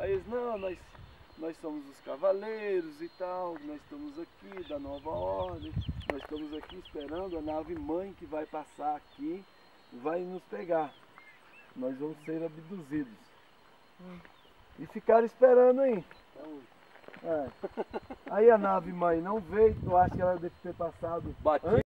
Aí eles, não, nós somos os cavaleiros e tal, nós estamos aqui da nova ordem, nós estamos aqui esperando a nave mãe que vai passar aqui, vai nos pegar. Nós vamos ser abduzidos. E ficaram esperando aí. É. Aí a nave mãe não veio, eu acho que ela deve ter passado Bati.